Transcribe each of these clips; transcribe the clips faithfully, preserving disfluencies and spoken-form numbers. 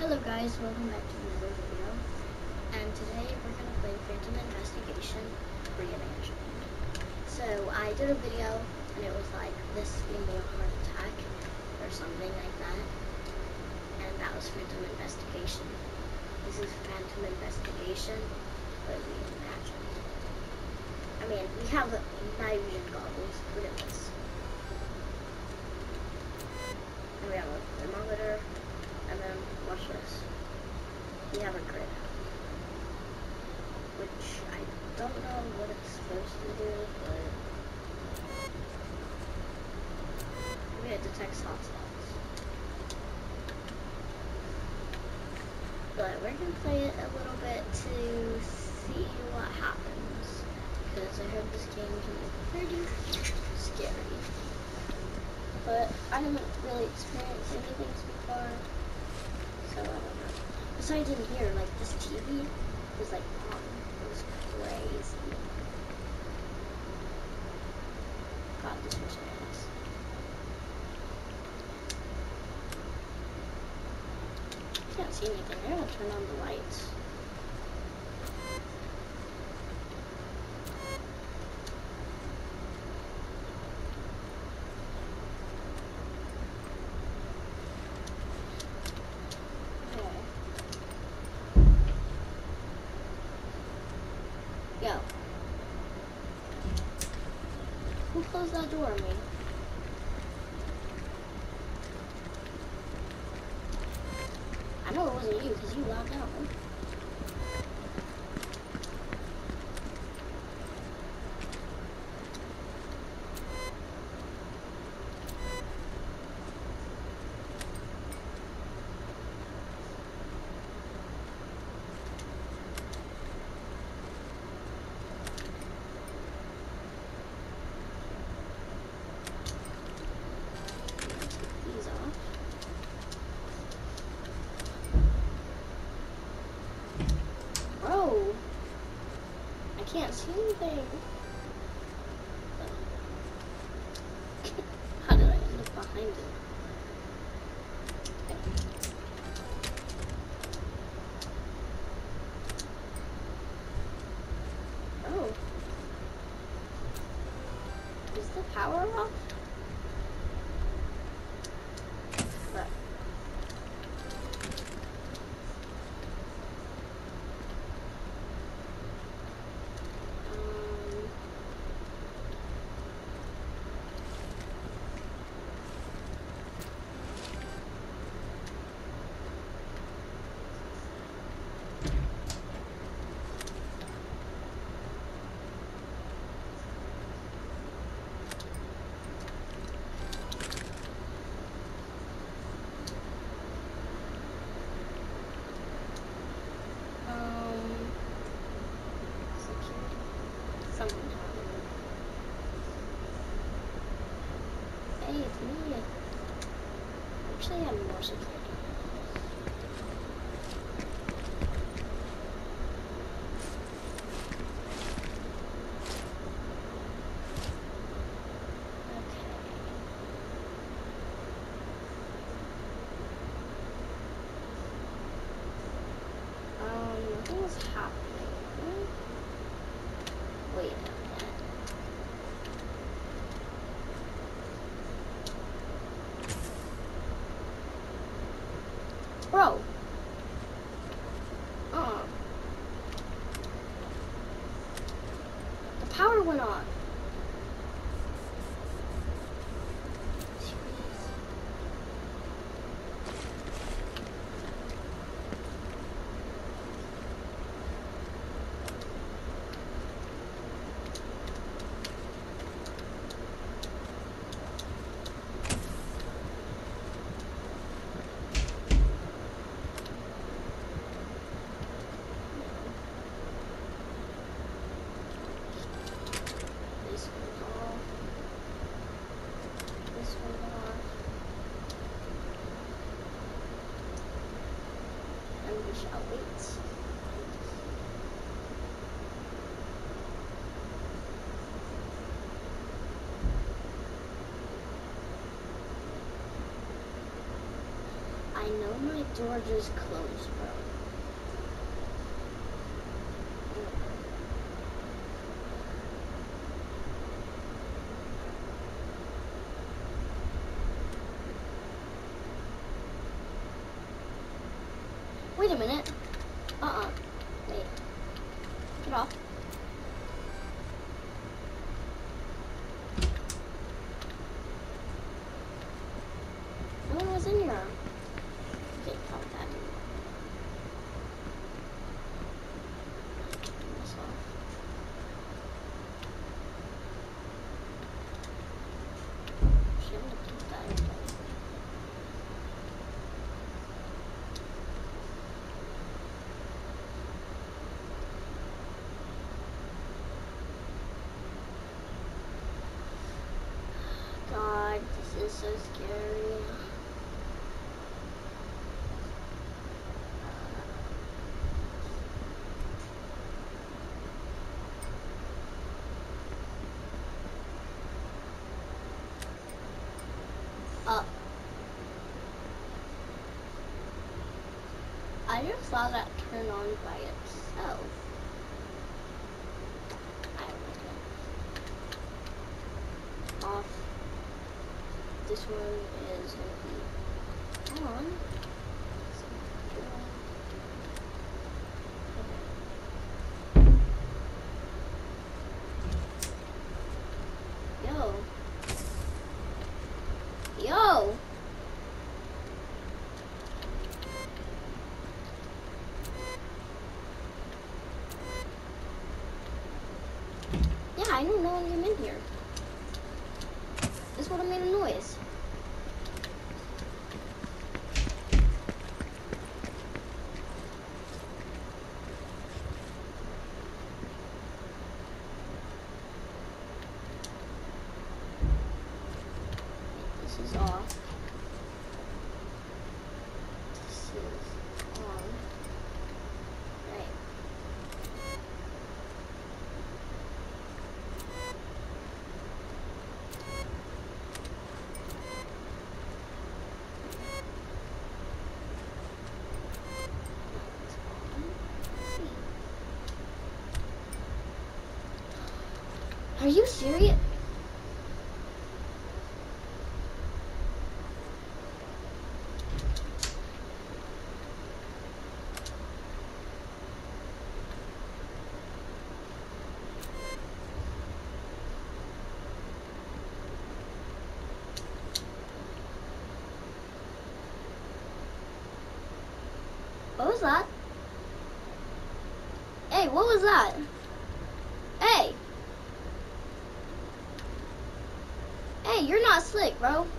Hello guys, welcome back to another video. And today we're going to play Phantom Investigation Reimagined. So I did a video and it was like this gave me a heart attack or something like that. And that was Phantom Investigation. This is Phantom Investigation but reimagined. I mean, we have night vision goggles. Look at this. And we have a thermometer. And then, watch this. We have a grid, which I don't know what it's supposed to do, but maybe it detects hotspots. But we're going to play it a little bit to see what happens, because I heard this game can be pretty scary. But I haven't really experienced anything so far. So I don't know. Besides in here, like this T V was like on. It was crazy. God, this was nice. Can't see anything. I gotta turn on the lights. Yo. Who closed that door on me? I know it wasn't you because you logged out. Bro, I can't see anything. How did I end up behind it? Okay. Oh. Is the power off? But something happened. Hey, it's me. Actually, I have more security. Okay. Um, nothing is happening. Wait a minute. Bro. Uh. The power went on. Shall wait. I I know my door just closed, bro. Wait a minute. Uh-uh. Wait. Get off. No one was in here. Okay, fuck that. Turn this off. Shit, I'm gonna keep that open. God, this is so scary. Uh, I just saw that turn on by itself. I don't like it. Off. This one is gonna be on. Yo. Yo. Yeah, I know no one came in here. This would have made a noise. This is off. This is on. Right. Are you serious? What was that? Hey, what was that? Hey! Hey, you're not slick, bro.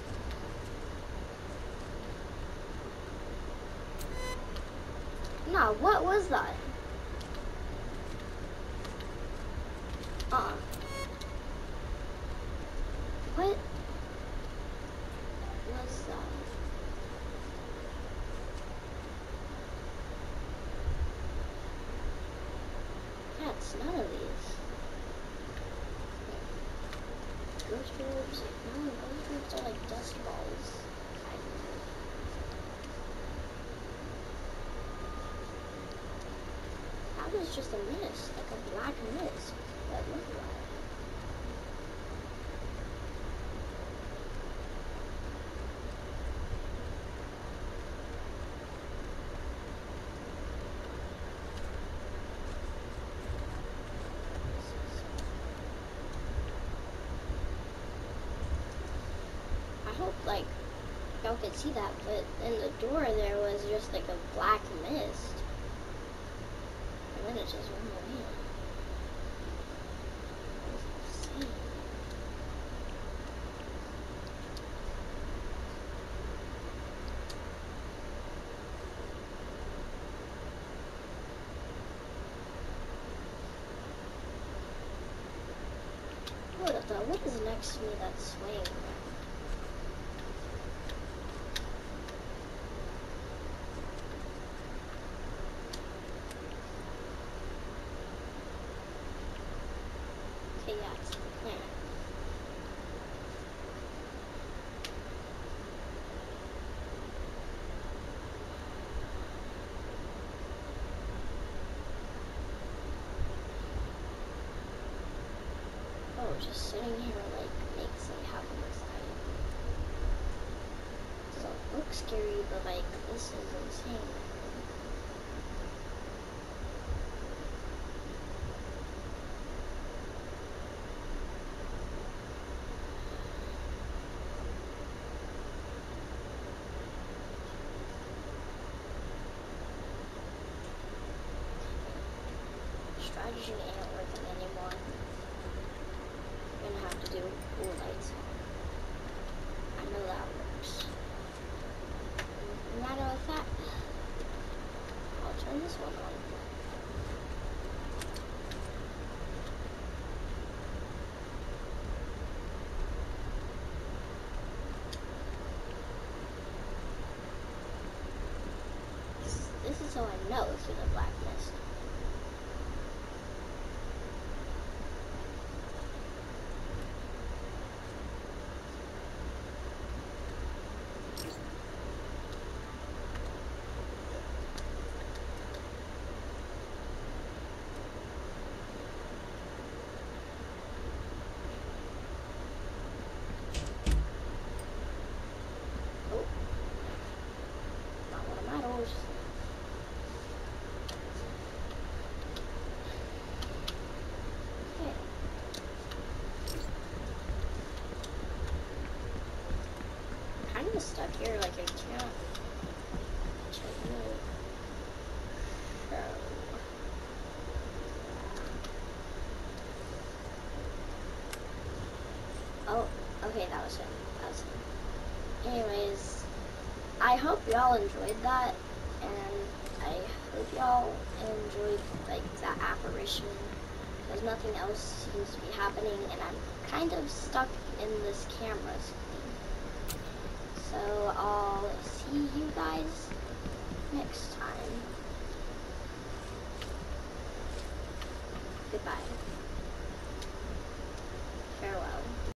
Nah, what was that? Uh-uh. What was that? That's none of these. Ghost orbs, no, ghost orbs are like dust balls. That was just a mist, like a black mist. That looked like. I hope like y'all could see that, but in the door there was just like a black mist. And then it just went away. That was insane. Hold up though, what is next to me that's swaying around? Okay, yeah, it's the planet. just sitting here like makes me happy inside. It doesn't look scary, but like this is insane. Strategy ain't working anymore. I'm gonna have to do cool lights on. I know that works. Matter of fact, I'll turn this one on. This, this is so I know through the black mist. I'm stuck here, like I can't check out. So, oh, okay, that was him. That was him. Anyways, I hope y'all enjoyed that, and I hope y'all enjoyed like that apparition, because nothing else seems to be happening, and I'm kind of stuck in this camera screen. So I'll see you guys next time.